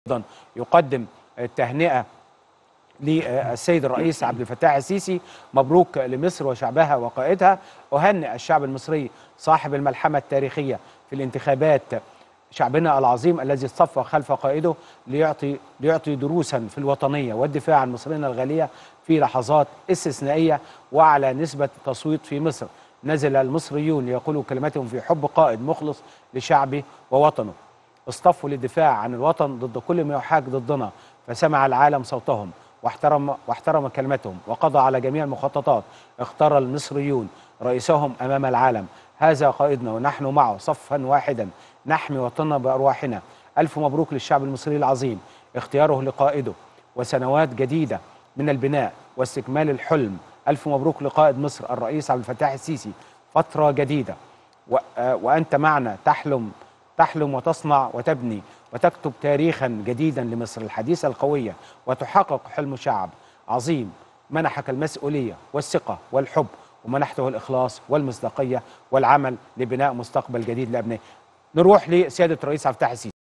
أيضا يقدم التهنئة للسيد الرئيس عبد الفتاح السيسي. مبروك لمصر وشعبها وقائدها. أهنئ الشعب المصري صاحب الملحمة التاريخية في الانتخابات، شعبنا العظيم الذي اصطف خلف قائده ليعطي دروسا في الوطنية والدفاع عن مصرنا الغالية في لحظات استثنائية وأعلى نسبة تصويت في مصر. نزل المصريون ليقولوا كلمتهم في حب قائد مخلص لشعبه ووطنه. اصطفوا للدفاع عن الوطن ضد كل ما يحاج ضدنا، فسمع العالم صوتهم واحترم كلمتهم وقضى على جميع المخططات. اختار المصريون رئيسهم أمام العالم. هذا قائدنا ونحن معه صفا واحدا نحمي وطننا بأرواحنا. ألف مبروك للشعب المصري العظيم اختياره لقائده وسنوات جديدة من البناء واستكمال الحلم. ألف مبروك لقائد مصر الرئيس عبد الفتاح السيسي، فترة جديدة وأنت معنا تحلم وتصنع وتبني وتكتب تاريخا جديدا لمصر الحديثة القوية، وتحقق حلم شعب عظيم منحك المسؤولية والثقة والحب، ومنحته الإخلاص والمصداقية والعمل لبناء مستقبل جديد لأبنائه. نروح لسيادة الرئيس عبد الفتاح السيسي.